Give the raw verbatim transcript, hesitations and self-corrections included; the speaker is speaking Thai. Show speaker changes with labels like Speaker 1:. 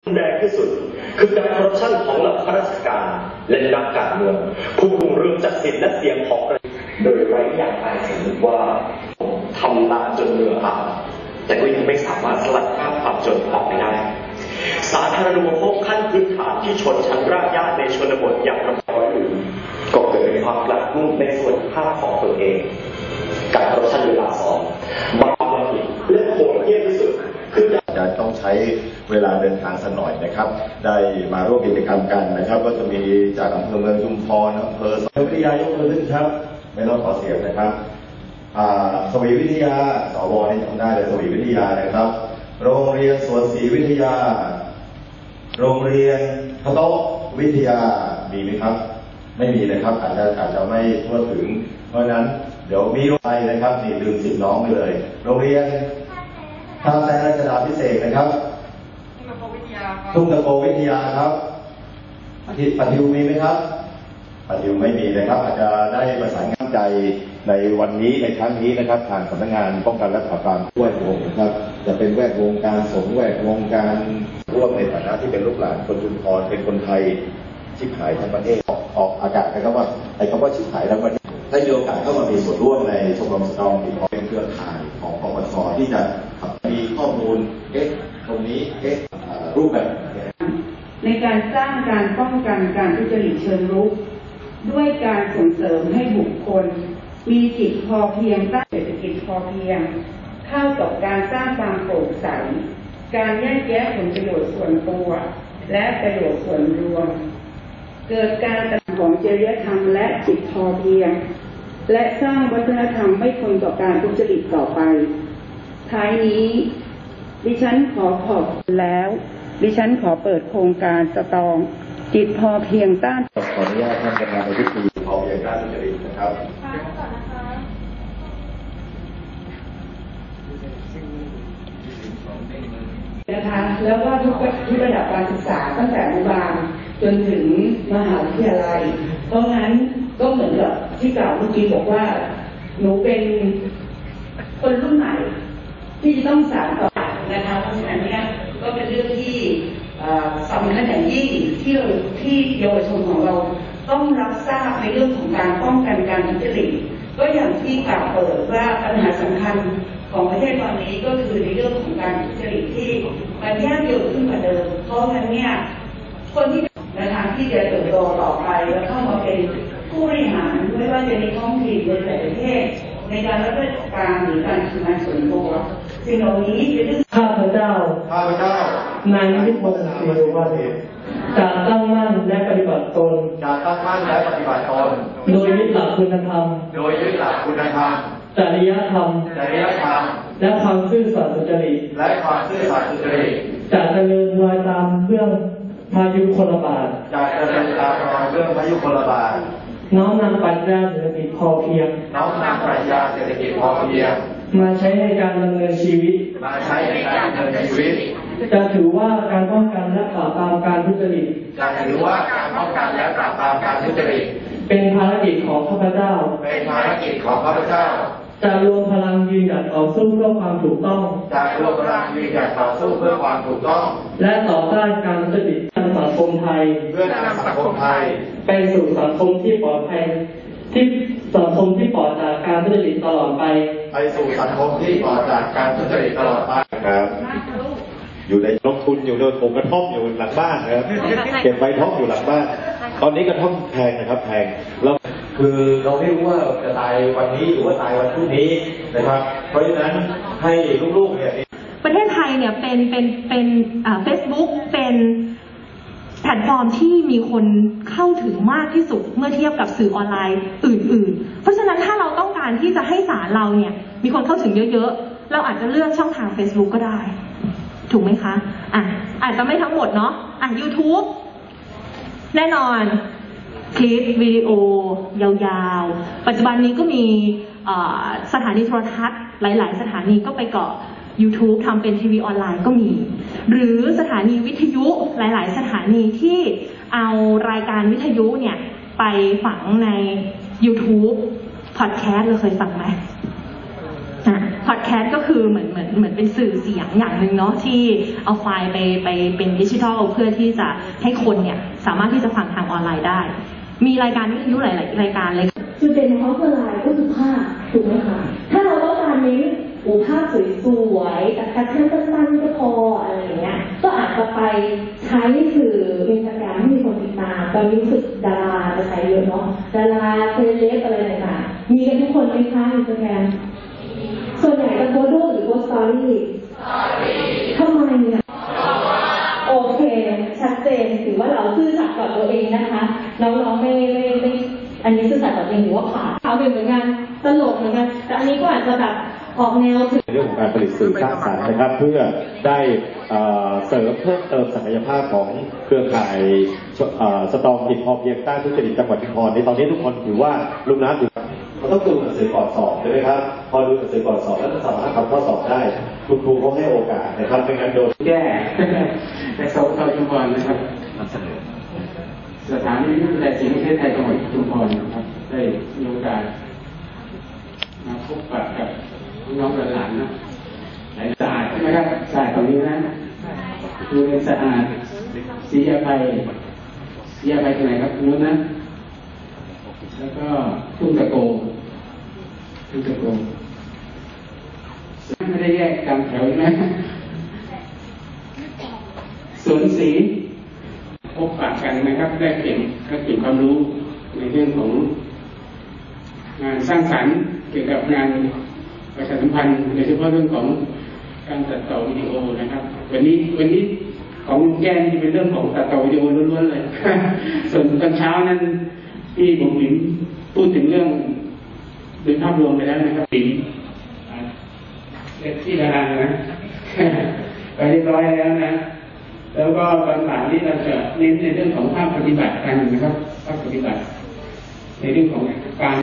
Speaker 1: แรงที่สุดคือการคอร์รัปชันของเหล่าข้าราชการและนักการเมืองผู้กุมเรื่องจักรสิทธิ์และเสียงของโดยไร้อย่างอายสำนึกว่าทำตามจนเหนื่อยอาแต่ก็ยังไม่สามารถสลัดภาพความจนออกไปได้สาธารณูปโภคขั้นพื้นฐานที่ชนชั้นรากหญ้าในชนบทอย่างระบอยอื่นก็เกิดเป็นความกลัดกลุ้มในส่วนภาพของตนเองการคอร์รัปชันเวลาสองบางทีและโหดเหี้ยมที่สุดคือ
Speaker 2: จะต้องใช้เวลาเดินทางสักหน่อยนะครับได้มาร่วมกิจกรรมกันนะครับก็จะมีจากอำเภอเมืองชุมพรอำเภอสวีวิทยายกมือขึ้นครับไม่ต้องขอเสียงนะครับสวีวิทยาสวนี่จำได้เลยสวีวิทยานะครับโรงเรียนสวนศรีวิทยาโรงเรียนพะโต๊ะวิทยามีไหมครับไม่มีนะครับอาจจะอาจจะไม่ทั่วถึงเพราะนั้นเดี๋ยวมีโรงเรียนนะครับนี่ลืมสิบน้องไปเลยโรงเรียนท่าแซงราชดาพิเศษนะครับทุ่งตะโกวิทยาครับอาทิตย์ปฏิวมีไหมครับปฏิวไม่มีนะครับอาจจะได้ประสานงานใจในวันนี้ในครั้งนี้นะครับทางสำนักงานป้องกันและปราบปรามแวดวงนะครับจะเป็นแวดวงการสงฆ์แวดวงการร่วมในฐานะที่เป็นลูกหลานคนชุมพรเป็นคนไทยชิบหายทั้งประเทศออกออกอากาศนะครับว่าไอ้คำว่าชิบหายทั้งประเทศถ้ามีโอกาสเข้ามามีส่วนร่วมในชมรมสตรองติดต่อเป็นเครือข่ายของปปชที่จะมีข้อมูลเอ๊ะตรงนี้เอ๊ะรูปแบบ
Speaker 3: ในการสร้างการป้องกันการทุจริตเชิงรุกด้วยการส่งเสริมให้บุคคลมีจิตพอเพียงสร้างเศรษฐกิจพอเพียงเข้ากับการสร้างความโปร่งใสการแยกแยะผลประโยชน์ส่วนตัวและประโยชน์ส่วนรวมเกิดการกระทำของจริยธรรมและจิตพอเพียงและสร้างวัฒนธรรมไม่ทนต่อการทุจริตต่อไปท้ายนี้ดิฉันขอขอบคุณแล้วดิฉันขอเปิดโครงการสตรองจิตพอเพียงต้าน
Speaker 2: ขออนุญาตท่านประธานในพิธีพอเพียงต้านทุจริตนะครับ
Speaker 3: นะคะแล้วก็ทุกทุกระดับการศึกษาตั้งแต่อนุบาลจนถึงมหาวิทยาลัยเพราะงั้นก็เหมือนกับที่กล่าวเมื่อกี้บอกว่าหนูเป็นคนรุ่นใหม่ที่จะต้องสานต่อนะคะเพราะฉะนั้นเนี่ยก็เป็นเรื่องที่สำคัญอย่างยิ่งที่ที่เยาวชนของเราต้องรับทราบในเรื่องของการป้องกันการทุจริตก็อย่างที่กล่าวเปิดว่าปัญหาสำคัญของประเทศตอนนี้ก็คือในเรื่องของการทุจริตที่มันยากเย็นขึ้นกว่าเดิมเพราะงั้นเนี่ยคนที่นะคะที่จะเติบโตต่อไปแล้วเข้ามาเป็นผู้บริหารไม่ว่าจะในท้องถิ่นในแต่ประเทศในการรับราชการหรือการทำงานส่วนตัวสิ่งเหล่านี้เป็นเรื่อง
Speaker 4: ข้าพเจ้า
Speaker 2: ข้าพเจ้าน
Speaker 4: ายนิพนธ์ศรีสุวรรณจะตั้งมั่นและปฏิบัติตน
Speaker 2: จะตั้งมั่นและปฏิบัติตน
Speaker 4: โดยยึดหลักคุณธรรม
Speaker 2: โดยยึดหลักคุณธรรม
Speaker 4: จริยธรรม
Speaker 2: จริยธรรม
Speaker 4: และความซื่อสัตย์สุจริต
Speaker 2: และความซื่อสัตย์สุจริต
Speaker 4: จะดำเนินรอยตามเรื่องพายุโคลบาท
Speaker 2: จะดำเนินตามรอยเรื่องพายุโคลบาท
Speaker 4: น้อมนำปรัชญาเศรษฐกิจพอเพียง
Speaker 2: น้อมนำปรัชญาเศรษฐกิจพอเพียง
Speaker 4: มาใช้ในการดำเนินชีวิต
Speaker 2: มาใช้ในการดำเนินชีวิต
Speaker 4: จะถือว่าการป้องกันและปราบปรามการทุจริต
Speaker 2: จะถือว่าการป้องกันและปราบปรามการทุจริต
Speaker 4: เป็นภารกิจของข้าพเจ้า
Speaker 2: เป็นภารกิจของข้าพเจ้า
Speaker 4: จะรวมพลังยืนหยัดต่อสู้เพื่อความถูกต้อง
Speaker 2: จะรวมพลังยืนหยัดต่อสู้เพื่อความถูกต้อง
Speaker 4: และต่อต้านการทุจริตทางสังคมไทย
Speaker 2: เพื่อนำสังคมไทย
Speaker 4: ไปสู่สังคมที่ปลอดภัยที่สังคมที่ปลอดจากการทุจริตตลอดไป
Speaker 2: ไปสู่สังคมที่ปลอดจากการทุจริตตลอดไปครับอยู่ในลงทุนอยู่โดยปลูกกระท่อมอยู่หลังบ้านนะครับเก็บใบท่อมอยู่หลังบ้านตอนนี้กระท่อมแพงนะครับแพงแล้วคือเราไม่รู้ว่าจะตายวันนี้หรือว่าตายวันพรุ่งนี้นะครับเพราะฉะนั้นให้ลูกๆเนี่ย
Speaker 5: ประเทศไทยเนี่ยเป็นเป็นเป็นอ่า Facebook เป็นแพลตฟอร์มที่มีคนเข้าถึงมากที่สุดเมื่อเทียบกับสื่อออนไลน์อื่นๆเพราะฉะนั้นถ้าเราต้องการที่จะให้สารเราเนี่ยมีคนเข้าถึงเยอะๆเราอาจจะเลือกช่องทาง Facebook ก็ได้ถูกไหมคะอ่ะอาจจะไม่ทั้งหมดเนาะอ่ะ YouTube แน่นอนคลิปวิดีโอยาวๆปัจจุบันนี้ก็มีสถานีโทรทัศน์หลายๆสถานีก็ไปเกาะ YouTube ทำเป็นทีวีออนไลน์ก็มีหรือสถานีวิทยุหลายๆสถานีที่เอารายการวิทยุเนี่ยไปฝังใน YouTube พอดแคสต์เราเคยฟังไหมอ่ะอดแคสต์ก็คือเหมือนเหมือนเหมือนเป็นสื่อเสียงอย่างหนึ่งเนาะที่เอาไฟล์ไปไปเป็นดิจิทัลเพื่อที่จะให้คนเนี่ยสามารถที่จะฟังทางออนไลน์ได้มีรายการวิทยุหลายๆรายการเลย
Speaker 6: จุดเด่นของเขาคืออะไรก็คือภาพถูกไหมคะถ้าเราต้องการเน้นโอ้ภาพสวยๆแต่แคปชั่นสั้นๆก็พออะไรอย่างเงี้ยก็อาจจะไปใช้สื่ออินสตาแกรมให้มีคนติดตามตอนนี้รู้สึกดาราจะใช้เยอะเนาะดาราเซเลบอะไรต่างๆมีกันทุกคนไหมคะอินสตาแกรมส่วนใหญ่จะโพสต์รูปหรือโพสต์สตอรี่ทำไมเนี่ยโอเคชัดเจนถือว่าเราซื่อสัตย์กับตัวเองนะคะน้องๆไม่ไม่ไม่อันนี้ซื่อสัตย์กับตัวเองหรือว่าผ่าเขาเป็นเหมือนกันตลกเหมือนกันแต่อันนี้ก็อาจจะแบบออกแนวถึง
Speaker 2: เรื่องของการผลิตสื่อสร้างสรรค์นะครับเพื่อได้เสริมเพิ่มเติมศักยภาพของเครือข่ายสตองกิจพอเพียงต้านทุจริตจังหวัดชุมพรในตอนนี้ทุกคนถือว่าลูกน้ำถือมันต้องดูหนังสือก่อนสอบใช่ไหมครับพอดูหนังสือก่อนสอบแล้วสามารถทำข้อสอบได้คุณครูเขาให้โอกาสนะครับเป็นการโดน
Speaker 7: แก้ในสปทชุมพรนะครับสถานีวิทยาศาสตร์ศิลป์ประเทศไทยจังหวัดชุมพรนะครับได้มีโอกาสมาพบปะกับน้องหลานนะสะอาดใช่ไหมครับสะอาดตรงนี้นะดูเป็นสะอาดสียาไฟสียาไฟที่ไหนครับนู้นนะแล้วก็ทุ่งตะโกทุ่งตะโกไม่ได้แยกตามแถวนะสวนสีพบปะกันนะครับได้เปลี่ยนได้เปลี่ยนความรู้ในเรื่องของงานสร้างสรรค์เกี่ยวกับงานประชาสัมพันธ์โดยเฉพาะเรื่องของการตัดต่อวิดีโอนะครับวันนี้วันนี้ของลุงแก้นี่เป็นเรื่องของตัดต่อวิดีโอล้วนๆเลยส่วนตอนเช้านั้นที่ผมหลิมพูดถึงเรื่องโดยภาพรวมไปแล้วนะครับหลิมที่ดารานะไปเรียบร้อยแล้วนะแล้วก็ตอนบ่ายนี้เราจะเน้นในเรื่องของภาคปฏิบัติกันนะครับภาคปฏิบัติในเรื่องของการ